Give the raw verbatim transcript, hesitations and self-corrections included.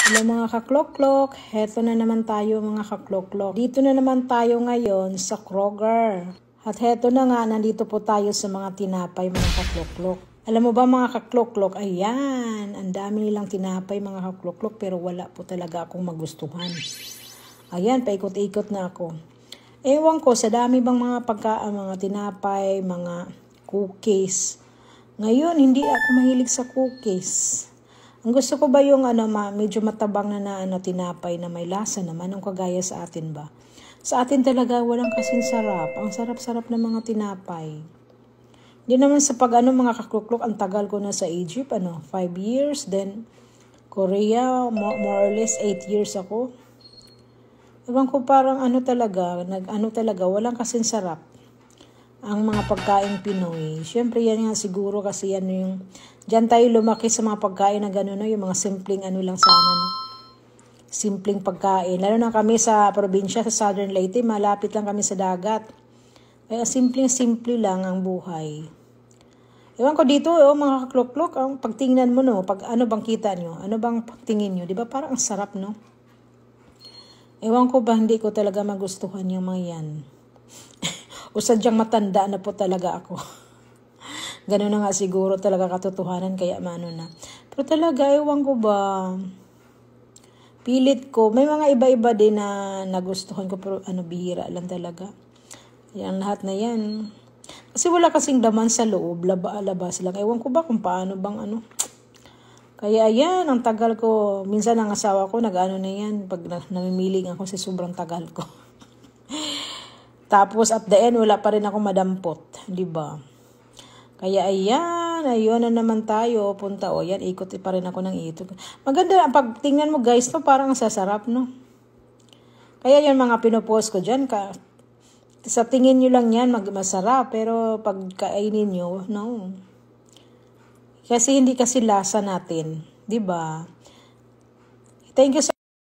Hello mga kakloklok, heto na naman tayo mga kakloklok. Dito na naman tayo ngayon sa Kroger. At heto na nga, nandito po tayo sa mga tinapay mga kakloklok. Alam mo ba mga kakloklok, ayan, ang dami nilang tinapay mga kakloklok pero wala po talaga akong magustuhan. Ayan, paikot-ikot na ako. Ewan ko, sa dami bang mga pagka, mga tinapay, mga cookies. Ngayon, hindi ako mahilig sa cookies. Ang gusto ko ba yung ano, ma, medyo matabang na na ano, tinapay na may lasa naman, ang kagaya sa atin ba? Sa atin talaga walang kasing sarap. Ang sarap-sarap ng mga tinapay. Hindi naman sa pag ano, mga kakluklok, ang tagal ko na sa Egypt, ano, five years, then Korea, more, more or less eight years ako. Ewan ko parang ano talaga, nag ano talaga, walang kasing sarap ang mga pagkain Pinoy. Siyempre yan nga siguro kasi yan yung, dyan tayo lumaki sa mga pagkain na gano'n, no? Yung mga simpleng ano lang sana, no? Simpleng pagkain. Lalo na kami sa probinsya, sa Southern Leyte, malapit lang kami sa dagat. Kaya simpleng-simple lang ang buhay. Ewan ko dito, oh, mga kakloklok, ang pagtingnan mo, no? Pag ano bang kita nyo? Ano bang tingin nyo? Di ba parang ang sarap, no? Ewan ko ba, hindi ko talaga magustuhan yung mga yan. O sadyang matanda na po talaga ako. Ganun na nga siguro talaga katotohanan kaya maano na. Pero talaga, ewan ko ba, pilit ko. May mga iba-iba din na nagustuhan ko pero ano, bihira lang talaga. Yan, lahat na yan. Kasi wala kasing daman sa loob, laba-labas lang. Ewan ko ba kung paano bang ano. Kaya yan, ang tagal ko. Minsan ang asawa ko, nag-ano na yan. Pag namimiling ako sa sobrang tagal ko. Tapos at the end, wala pa rin ako madampot. Diba? Kaya ayan, ayun na naman tayo. Punta o yan, ikot pa rin ako ng ikot. Maganda, pag tingnan mo guys, no, parang sasarap, no? Kaya yan mga pinopost ko dyan. Ka, sa tingin nyo lang yan, mag masarap. Pero pag kainin nyo, no. Kasi hindi kasi lasa natin. Diba? Thank you so